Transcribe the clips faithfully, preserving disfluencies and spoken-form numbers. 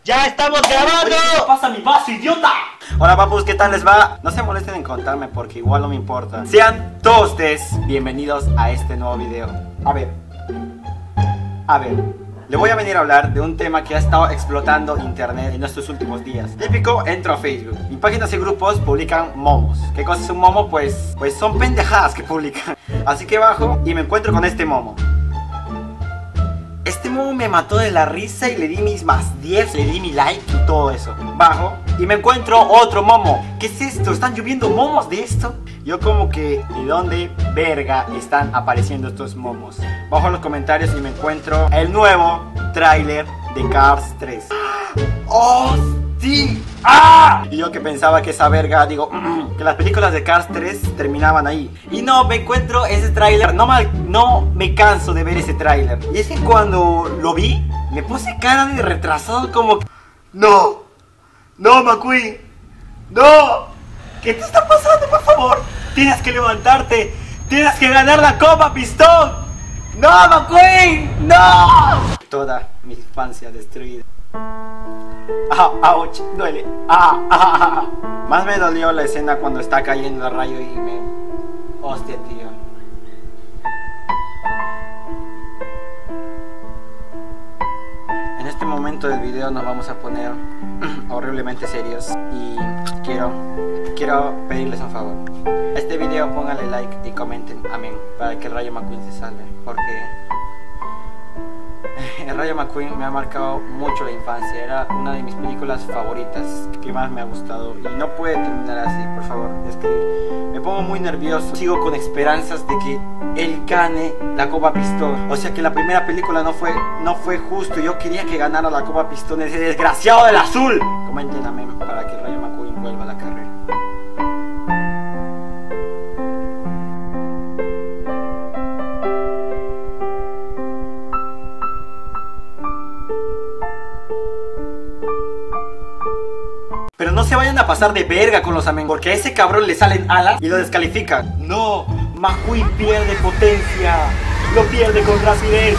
¡Ya estamos grabando! Oye, ¿qué pasa mi vaso, idiota? Hola papus, ¿qué tal les va? No se molesten en contarme porque igual no me importa. Sean todos ustedes bienvenidos a este nuevo video. A ver, a ver, le voy a venir a hablar de un tema que ha estado explotando internet en estos últimos días. Típico, entro a Facebook y páginas y grupos publican momos. ¿Qué cosa es un momo? Pues, pues son pendejadas que publican. Así que bajo y me encuentro con este momo. Este momo me mató de la risa y le di mis más diez, le di mi like y todo eso. Bajo y me encuentro otro momo. ¿Qué es esto? ¿Están lloviendo momos de esto? Yo como que, ¿de dónde verga están apareciendo estos momos? Bajo los comentarios y me encuentro el nuevo tráiler de Cars tres. ¡Oh, sí! ¡Ah! Y yo que pensaba que esa verga, digo, mm, que las películas de Cars tres terminaban ahí. Y no, me encuentro ese tráiler, no, no me canso de ver ese tráiler. Y es que cuando lo vi, me puse cara de retrasado como... ¡No! ¡No, McQueen! ¡No! ¿Qué te está pasando, por favor? Tienes que levantarte. Tienes que ganar la copa, pistón. ¡No, McQueen! ¡No! Toda mi infancia destruida. Ah, ouch, duele. Ah, ah, ah. Más me dolió la escena cuando está cayendo el rayo y me... Hostia, tío. En este momento del video nos vamos a poner horriblemente serios y quiero, quiero pedirles un favor. A este video pónganle like y comenten amén para que el Rayo McQueen se salve, porque el Rayo McQueen me ha marcado mucho la infancia. Era una de mis películas favoritas que más me ha gustado y no puede terminar así, por favor. Es que me pongo muy nervioso. Sigo con esperanzas de que él gane la Copa Pistón. O sea que la primera película no fue, no fue justo. Yo quería que ganara la Copa Pistón, ese desgraciado del azul. Comenten amén para que el Rayo McQueen vuelva a la carrera. Pero no se vayan a pasar de verga con los amén, porque a ese cabrón le salen alas y lo descalifican. No, McQueen pierde potencia, lo pierde con rapidez.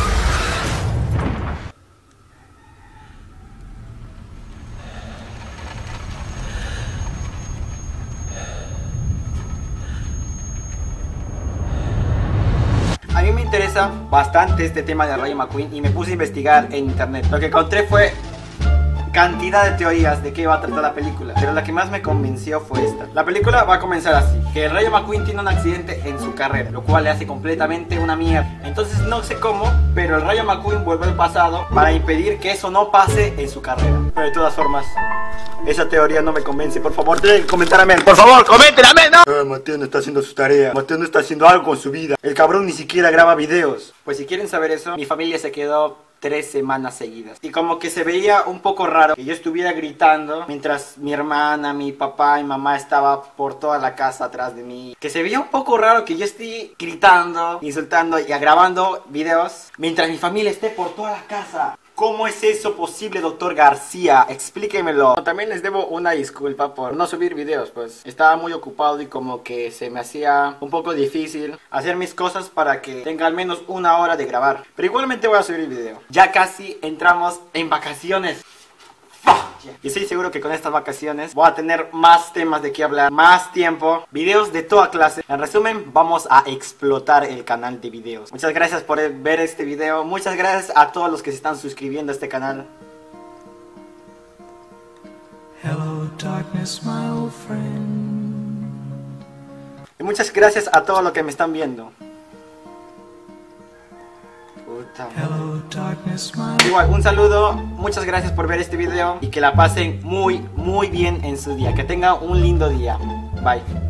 A mí me interesa bastante este tema de Rayo McQueen y me puse a investigar en internet. Lo que encontré fue cantidad de teorías de qué va a tratar la película, pero la que más me convenció fue esta. La película va a comenzar así: que el Rayo McQueen tiene un accidente en su carrera, lo cual le hace completamente una mierda. Entonces no sé cómo, pero el Rayo McQueen vuelve al pasado para impedir que eso no pase en su carrera. Pero de todas formas, esa teoría no me convence. Por favor, tienen que comentar amén. Por favor, comenten amén, ¿no? Eh, Mateo no está haciendo su tarea. Mateo no está haciendo algo con su vida. El cabrón ni siquiera graba videos. Pues si quieren saber eso, mi familia se quedó tres semanas seguidas y como que se veía un poco raro que yo estuviera gritando mientras mi hermana, mi papá y mamá estaba por toda la casa atrás de mí. Que se veía un poco raro que yo esté gritando, insultando y grabando videos mientras mi familia esté por toda la casa. ¿Cómo es eso posible, doctor García? Explíquemelo. También les debo una disculpa por no subir videos, pues estaba muy ocupado y como que se me hacía un poco difícil hacer mis cosas para que tenga al menos una hora de grabar. Pero igualmente voy a subir el video. Ya casi entramos en vacaciones. Y estoy seguro que con estas vacaciones voy a tener más temas de qué hablar, más tiempo, videos de toda clase. En resumen, vamos a explotar el canal de videos. Muchas gracias por ver este video. Muchas gracias a todos los que se están suscribiendo a este canal. Hello, darkness, my old friend. Y muchas gracias a todos los que me están viendo. Hello, darkness, my... Igual, un saludo, muchas gracias por ver este video y que la pasen muy, muy bien en su día. Que tengan un lindo día. Bye.